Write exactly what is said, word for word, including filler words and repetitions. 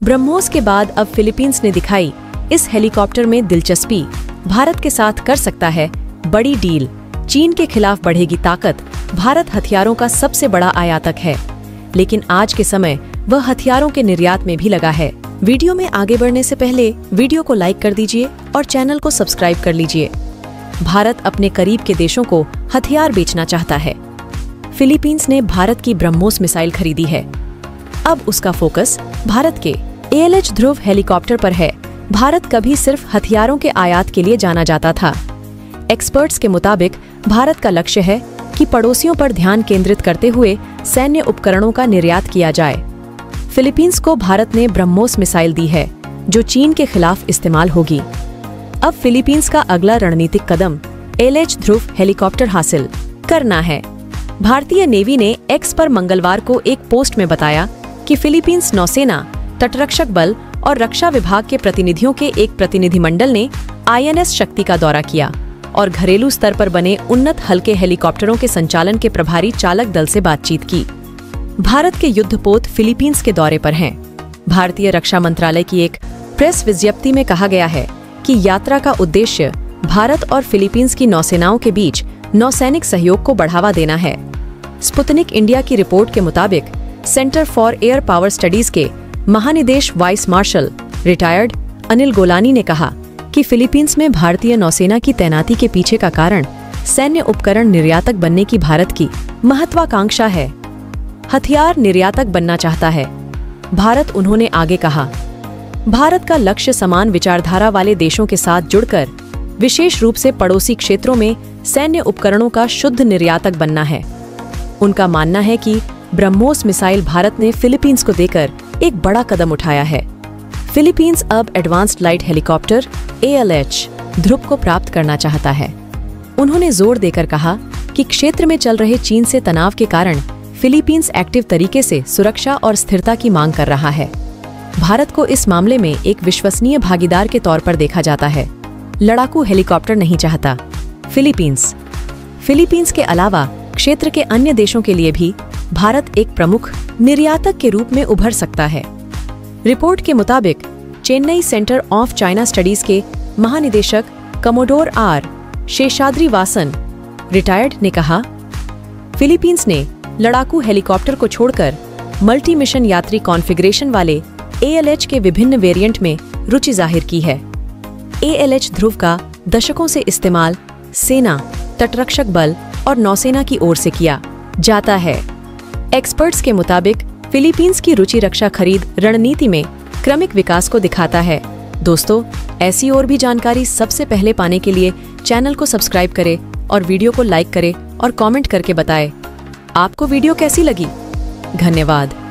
ब्रह्मोस के बाद अब फिलीपींस ने दिखाई इस हेलीकॉप्टर में दिलचस्पी। भारत के साथ कर सकता है बड़ी डील। चीन के खिलाफ बढ़ेगी ताकत। भारत हथियारों का सबसे बड़ा आयातक है, लेकिन आज के समय वह हथियारों के निर्यात में भी लगा है। वीडियो में आगे बढ़ने से पहले वीडियो को लाइक कर दीजिए और चैनल को सब्सक्राइब कर लीजिए। भारत अपने करीब के देशों को हथियार बेचना चाहता है। फिलीपींस ने भारत की ब्रह्मोस मिसाइल खरीदी है। अब उसका फोकस भारत के A L H Dhruv helicopter पर है। भारत कभी सिर्फ हथियारों के आयात के लिए जाना जाता था। एक्सपर्ट्स के मुताबिक भारत का लक्ष्य है कि पड़ोसियों पर ध्यान केंद्रित करते हुए सैन्य उपकरणों का निर्यात किया जाए। फिलीपींस को भारत ने ब्रह्मोस मिसाइल दी है, जो चीन के खिलाफ इस्तेमाल होगी। अब फिलीपींस का अगला रणनीतिक कदम A L H Dhruv helicopter हासिल करना है। भारतीय नेवी ने एक्स पर मंगलवार को एक पोस्ट में बताया कि फिलीपींस नौसेना, तटरक्षक बल और रक्षा विभाग के प्रतिनिधियों के एक प्रतिनिधिमंडल ने आई एन एस शक्ति का दौरा किया और घरेलू स्तर पर बने उन्नत हल्के हेलीकॉप्टरों के संचालन के प्रभारी चालक दल से बातचीत की। भारत के युद्धपोत फिलीपींस के दौरे पर हैं। भारतीय रक्षा मंत्रालय की एक प्रेस विज्ञप्ति में कहा गया है कि यात्रा का उद्देश्य भारत और फिलीपींस की नौसेनाओं के बीच नौसैनिक सहयोग को बढ़ावा देना है। स्पुतनिक इंडिया की रिपोर्ट के मुताबिक Centre for Air Power Studies के महानिदेश vice marshal retired Anil Golani ने कहा कि फिलीपींस में भारतीय नौसेना की तैनाती के पीछे का कारण सैन्य उपकरण निर्यातक बनने की भारत की महत्वाकांक्षा है। हथियार निर्यातक बनना चाहता है भारत, उन्होंने आगे कहा। भारत का लक्ष्य समान विचारधारा वाले देशों के साथ जुड़कर विशेष रूप से पड़ोसी क्षेत्रों में सैन्य उपकरणों का शुद्ध निर्यातक बनना है। उनका मानना है कि ब्रह्मोस मिसाइल भारत ने फिलीपींस को देकर एक बड़ा कदम उठाया है। फिलीपींस अब advanced light helicopter A L H Dhruv को प्राप्त करना चाहता है। उन्होंने जोर देकर कहा कि क्षेत्र में चल रहे चीन से तनाव के कारण फिलीपींस एक्टिव तरीके से सुरक्षा और स्थिरता की मांग कर रहा है। भारत को इस मामले में एक विश्वसनीय भागीदार के तौर पर देखा जाता है। लड़ाकू हेलीकॉप्टर नहीं चाहता फिलीपींस। फिलीपींस के अलावा क्षेत्र के अन्य देशों के लिए भी भारत एक प्रमुख निर्यातक के रूप में उभर सकता है। रिपोर्ट के मुताबिक Chennai Centre of China Studies के महानिदेशक commodore R Seshadri Vasan retired ने कहा, फिलीपींस ने लड़ाकू हेलीकॉप्टर को छोड़कर मल्टी मिशन यात्री कॉन्फ़िगरेशन वाले ए एल एच के विभिन्न वेरिएंट में रुचि जाहिर की है। ए एल एच ध्रुव का दशकों से इस्तेमाल सेना, तटरक्षक बल और नौसेना की ओर से किया जाता है। एक्सपर्ट्स के मुताबिक फिलीपींस की रुचि रक्षा खरीद रणनीति में क्रमिक विकास को दिखाता है। दोस्तों, ऐसी और भी जानकारी सबसे पहले पाने के लिए चैनल को सब्सक्राइब करें और वीडियो को लाइक करें और कमेंट करके बताएं आपको वीडियो कैसी लगी। धन्यवाद।